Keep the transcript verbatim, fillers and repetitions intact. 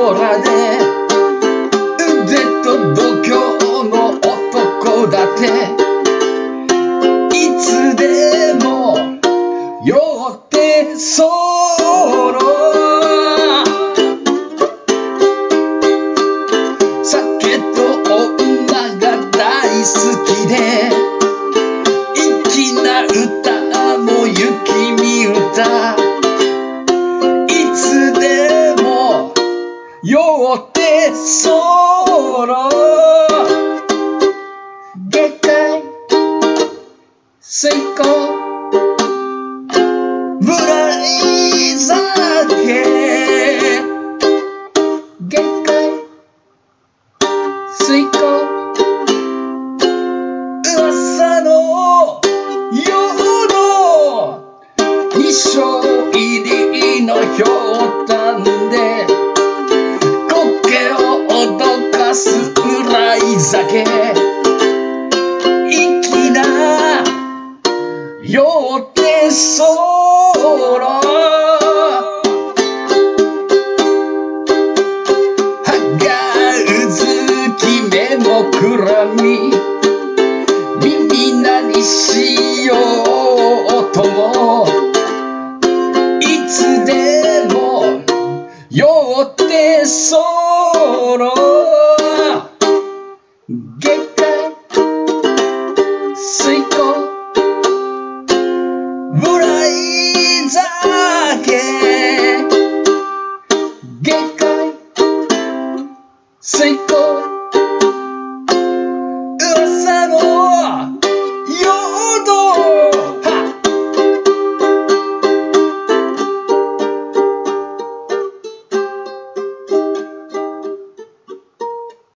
空で腕と度胸の男だっていつでも酔ってそう酒と女が大好きで粋な歌も雪見歌いつでも酔ってそう下界水耕ぶらい酒下界水耕噂の夜の二升入りのひょうたんで苔を脅かすうらい酒粋な酔ってそう歯がうずき目もくらみ耳鳴りしようともいつでも酔ってそう下界水耕ぶらい酒下界水耕